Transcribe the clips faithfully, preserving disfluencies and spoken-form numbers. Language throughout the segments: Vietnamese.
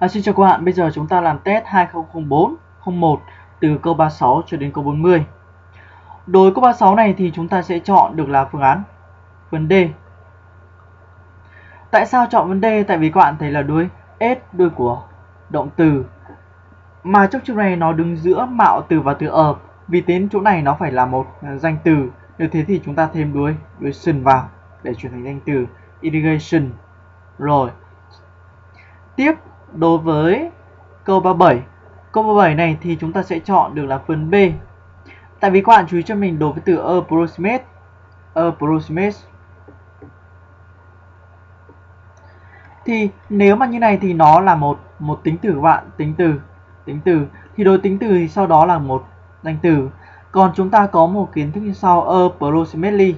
À, xin chào các bạn, bây giờ chúng ta làm test hai không không bốn không một từ câu ba mươi sáu cho đến câu bốn mươi. Đối câu ba mươi sáu này thì chúng ta sẽ chọn được là phương án vấn D. Tại sao chọn vấn D? Tại vì các bạn thấy là đuôi S, đuôi của động từ. Mà trong chương này nó đứng giữa mạo từ và từ of. Vì thế chỗ này nó phải là một danh từ. Nếu thế thì chúng ta thêm đuôi đuôi tion vào để chuyển thành danh từ irrigation. Rồi. Tiếp, đối với câu ba mươi bảy. Câu ba mươi bảy này thì chúng ta sẽ chọn được là phần B. Tại vì các bạn chú ý cho mình đối với từ approximate, approximate thì nếu mà như này thì nó là một một tính từ các bạn, tính từ, tính từ thì đối tính từ thì sau đó là một danh từ. Còn chúng ta có một kiến thức như sau, approximately,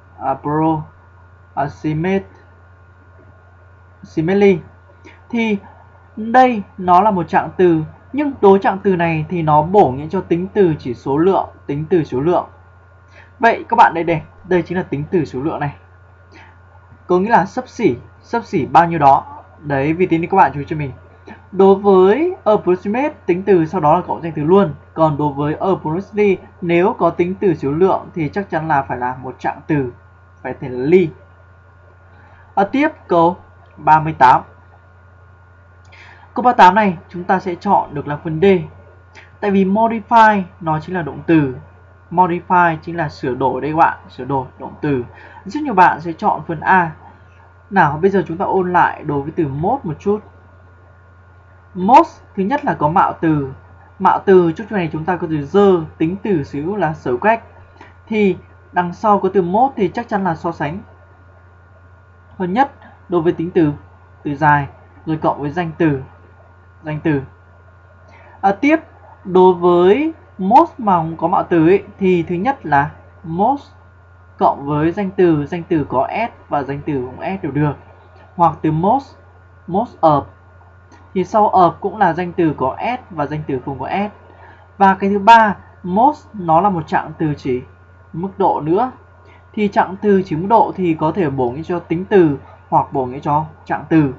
approximately thì đây nó là một trạng từ, nhưng đối trạng từ này thì nó bổ nghĩa cho tính từ chỉ số lượng, tính từ số lượng. Vậy các bạn đây đây, đây chính là tính từ số lượng này. Có nghĩa là xấp xỉ, xấp xỉ bao nhiêu đó. Đấy, vì thế nên các bạn chú ý cho mình. Đối với approximate tính từ sau đó là cộng danh từ luôn. Còn đối với approximately nếu có tính từ số lượng thì chắc chắn là phải là một trạng từ, phải thể là ly. Ở tiếp câu ba mươi tám. Câu ba mươi tám này chúng ta sẽ chọn được là phần D. Tại vì modify nó chính là động từ. Modify chính là sửa đổi đây các bạn, sửa đổi động từ. Rất nhiều bạn sẽ chọn phần A. Nào bây giờ chúng ta ôn lại đối với từ mod một chút. Mod thứ nhất là có mạo từ. Mạo từ chút này chúng ta có từ dơ, tính từ sử dụng là sở cách. Thì đằng sau có từ mod thì chắc chắn là so sánh hơn nhất đối với tính từ, từ dài, rồi cộng với danh từ, danh từ. À, tiếp đối với most mà có mạo từ ấy, thì thứ nhất là most cộng với danh từ, danh từ có s và danh từ không s đều được, hoặc từ most, most of thì sau of cũng là danh từ có s và danh từ không có s. Và cái thứ ba, most nó là một trạng từ chỉ mức độ nữa, thì trạng từ chỉ mức độ thì có thể bổ nghĩa cho tính từ hoặc bổ nghĩa cho trạng từ.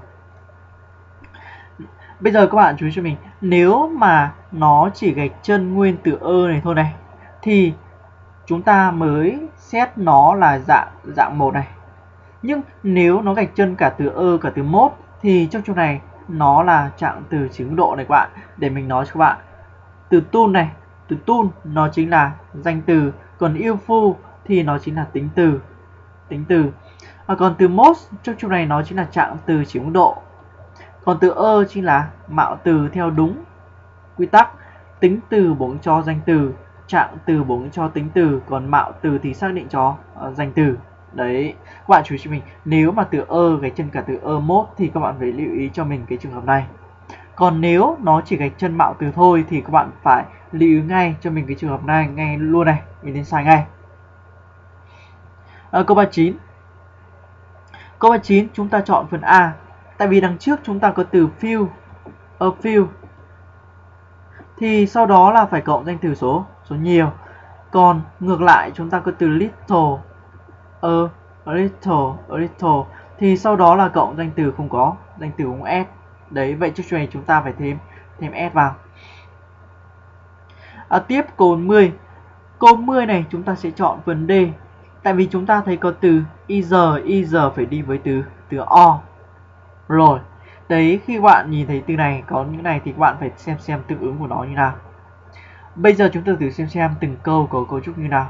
Bây giờ các bạn chú ý cho mình, nếu mà nó chỉ gạch chân nguyên từ ơ này thôi này thì chúng ta mới xét nó là dạng dạng một này. Nhưng nếu nó gạch chân cả từ ơ cả từ mốt thì trong chỗ này nó là trạng từ chỉ mức độ này các bạn. Để mình nói cho các bạn. Từ tool này, từ tool nó chính là danh từ, còn useful thì nó chính là tính từ, tính từ. À, còn từ most trong chỗ này nó chính là trạng từ chỉ mức độ. Còn từ ơ chính là mạo từ theo đúng quy tắc, tính từ bổ cho danh từ, trạng từ bổ cho tính từ, còn mạo từ thì xác định cho uh, danh từ. Đấy, các bạn chú ý cho mình, nếu mà từ ơ gạch chân cả từ ơ mốt thì các bạn phải lưu ý cho mình cái trường hợp này. Còn nếu nó chỉ gạch chân mạo từ thôi thì các bạn phải lưu ý ngay cho mình cái trường hợp này ngay luôn này, mình nên sai ngay. À, câu ba mươi chín. Câu ba mươi chín chúng ta chọn phần A. Tại vì đằng trước chúng ta có từ few, a few thì sau đó là phải cộng danh từ số số nhiều. Còn ngược lại chúng ta có từ little, a, a little, a little thì sau đó là cộng danh từ không có, danh từ không s. Đấy, vậy trước này chúng ta phải thêm thêm s vào. À, tiếp câu bốn mươi. Câu bốn mươi này chúng ta sẽ chọn phần D. Tại vì chúng ta thấy có từ either, either phải đi với từ từ or. Rồi, đấy, khi các bạn nhìn thấy từ này có những này thì các bạn phải xem xem tương ứng của nó như nào. Bây giờ chúng ta thử xem xem từng câu có cấu trúc như nào.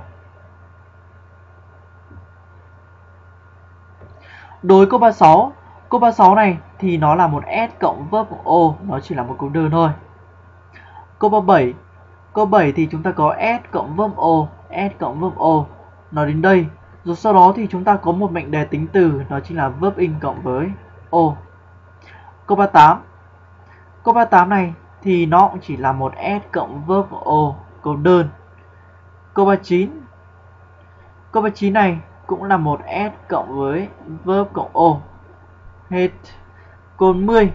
Đối câu ba mươi sáu, câu ba mươi sáu này thì nó là một s cộng verb cộng o, nó chỉ là một câu đơn thôi. Câu ba mươi bảy, câu bảy thì chúng ta có s cộng verb o, s cộng verb o, nó đến đây. Rồi sau đó thì chúng ta có một mệnh đề tính từ, nó chính là verb in cộng với o. Câu ba mươi tám. Câu ba mươi tám này thì nó cũng chỉ là một s cộng verb o, câu đơn. Câu ba mươi chín. Câu ba mươi chín này cũng là một s cộng với verb cộng o. Hết. Câu bốn mươi.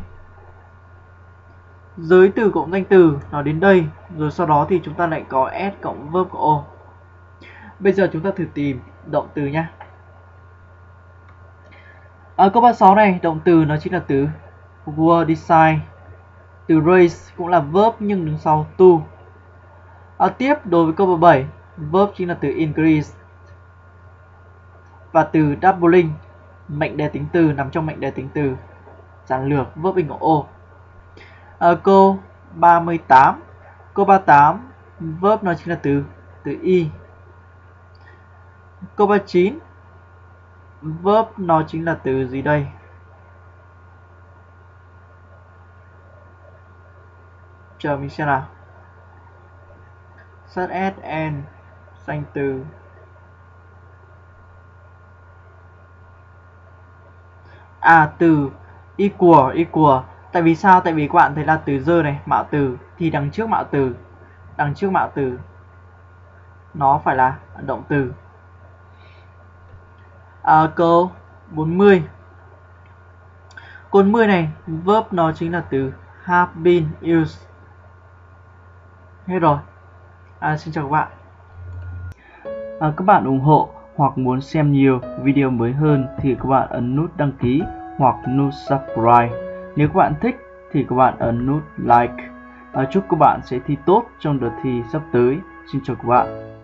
Giới từ cộng danh từ nó đến đây, rồi sau đó thì chúng ta lại có s cộng verb cộng o. Bây giờ chúng ta thử tìm động từ nhé. Ở câu ba mươi sáu này, động từ nó chính là từ word design, Từ raise cũng là verb nhưng đứng sau to. À, tiếp đối với câu bảy, verb chính là từ increase. Và từ doubling, mệnh đề tính từ nằm trong mệnh đề tính từ giản lược verb in của O. À, câu ba mươi tám. Câu ba mươi tám, verb nó chính là từ từ y. Câu ba mươi chín, verb nó chính là từ gì đây? Chờ mình xem nào. Such as and danh từ. À, từ equal, equal. Tại vì sao? Tại vì các bạn thấy là từ the này, mạo từ, thì đằng trước mạo từ, đằng trước mạo từ nó phải là động từ. À, câu bốn mươi. Câu bốn mươi này, verb nó chính là từ have been used. Hết rồi. À, xin chào các bạn. À, các bạn ủng hộ hoặc muốn xem nhiều video mới hơn thì các bạn ấn nút đăng ký hoặc nút subscribe. Nếu các bạn thích thì các bạn ấn nút like. À, chúc các bạn sẽ thi tốt trong đợt thi sắp tới. Xin chào các bạn.